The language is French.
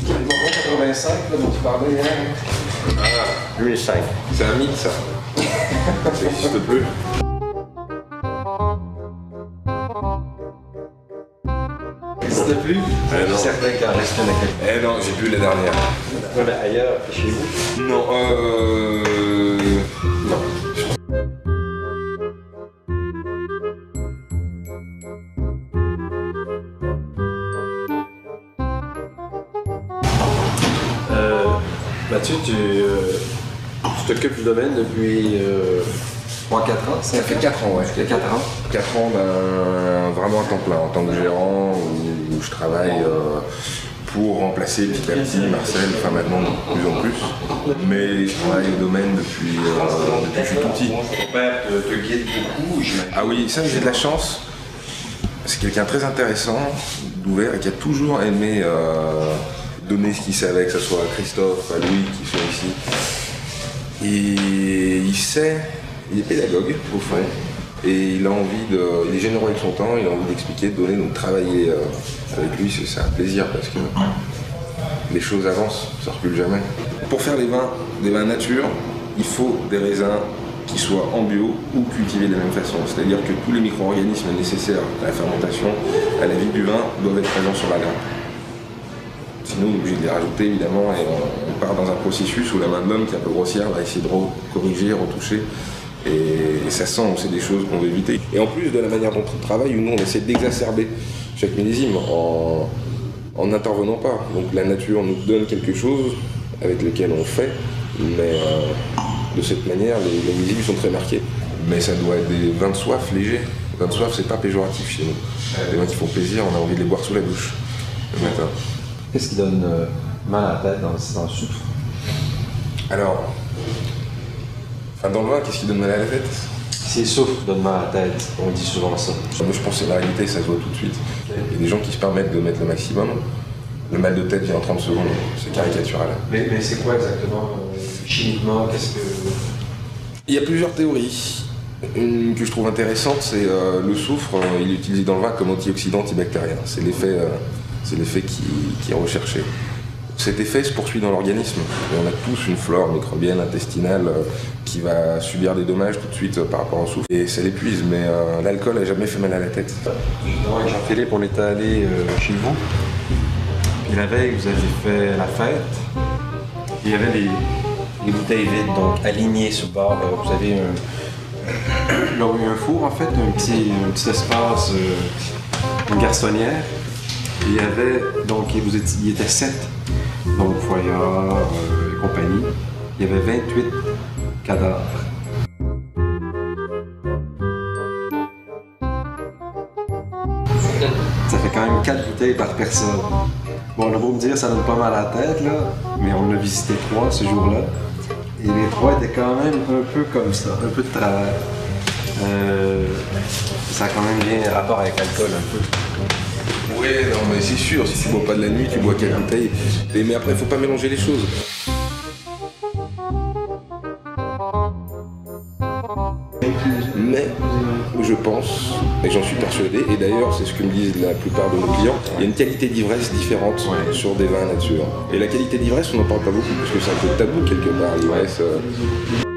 Les Bourbons 85, là, dont tu parlais hier. Ah, 2005. c'est un mythe ça. Ça n'existe plus. N'existe plus? Non. Je suis certain qu'il en reste une à quelque Eh non, j'ai plus la dernière. Ouais, mais ailleurs, chez vous. Non, non. Mathieu, tu t'occupes du domaine depuis 3-4 ans. Ça fait 4 ans, ouais. Ça fait 4 ans. 4 ans, vraiment à temps plein, en tant que gérant, où je travaille pour remplacer petit à petit Marcel, enfin maintenant de plus en plus. Mais je travaille au domaine depuis que je suis tout petit. Ton père te guide beaucoup, j'imagine. Ah oui, ça j'ai de la chance. C'est quelqu'un de très intéressant, d'ouvert et qui a toujours aimé donner ce qu'il savait, que ce soit à Christophe, à Louis qui sont ici. Et il sait, il est pédagogue au fond, et il a envie il est généreux avec son temps, il a envie d'expliquer, de donner, donc travailler avec lui, c'est un plaisir parce que les choses avancent, ça recule jamais. Pour faire des vins nature, il faut des raisins qui soient en bio ou cultivés de la même façon. C'est-à-dire que tous les micro-organismes nécessaires à la fermentation, à la vie du vin, doivent être présents sur la grappe. Sinon, on est obligé de les rajouter évidemment et on part dans un processus où la main de l'homme qui est un peu grossière va essayer de corriger, retoucher. Et ça sent, c'est des choses qu'on veut éviter. Et en plus de la manière dont on travaille, nous on essaie d'exacerber chaque millésime en n'intervenant pas. Donc la nature nous donne quelque chose avec lequel on fait, mais de cette manière, les millésimes sont très marqués. Mais ça doit être des vins de soif légers. Vins de soif, c'est pas péjoratif chez nous. Les vins qui font plaisir, on a envie de les boire sous la douche le matin. Qu'est-ce qui donne mal à la tête dans le sucre? Alors, dans le vin, qu'est-ce qui donne mal à la tête? Si le soufre donne mal à la tête, on dit souvent ça. Moi, je pense que c'est la réalité, ça se voit tout de suite. Il y a des gens qui se permettent de mettre le maximum. Le mal de tête vient en 30 secondes, c'est caricatural. Mais c'est quoi exactement, chimiquement, qu'est-ce que... Il Il y a plusieurs théories. Une que je trouve intéressante, c'est le soufre, il est utilisé dans le vin comme antioxydant antibactérien. C'est l'effet qui est recherché. Cet effet se poursuit dans l'organisme. Et on a tous une flore microbienne, intestinale, qui va subir des dommages tout de suite par rapport au soufre. Et ça l'épuise, mais l'alcool n'a jamais fait mal à la tête. Avec Jean-Philippe, on était allé chez vous. Puis la veille, vous aviez fait la fête. Il y avait des bouteilles vides, donc alignées sur le bord. Vous avez un four, en fait, un petit espace, une garçonnière. Et il y avait, donc, il était 7, donc Foyard et compagnie. Il y avait 28 cadavres. Ça fait quand même 4 bouteilles par personne. Bon, on a beau me dire ça donne pas mal à la tête, là, mais on a visité 3 ce jour-là. Et les 3 étaient quand même un peu comme ça, un peu de travers. Ça a quand même bien rapport avec l'alcool, un peu. Oui, non, mais c'est sûr, si tu bois pas de la nuit, tu bois 4 bouteilles. Mais après, il faut pas mélanger les choses. Mais je pense, et j'en suis persuadé, et d'ailleurs c'est ce que me disent la plupart de nos clients, il y a une qualité d'ivresse différente sur des vins nature. Et la qualité d'ivresse, on n'en parle pas beaucoup, parce que c'est un peu tabou quelque part, l'ivresse.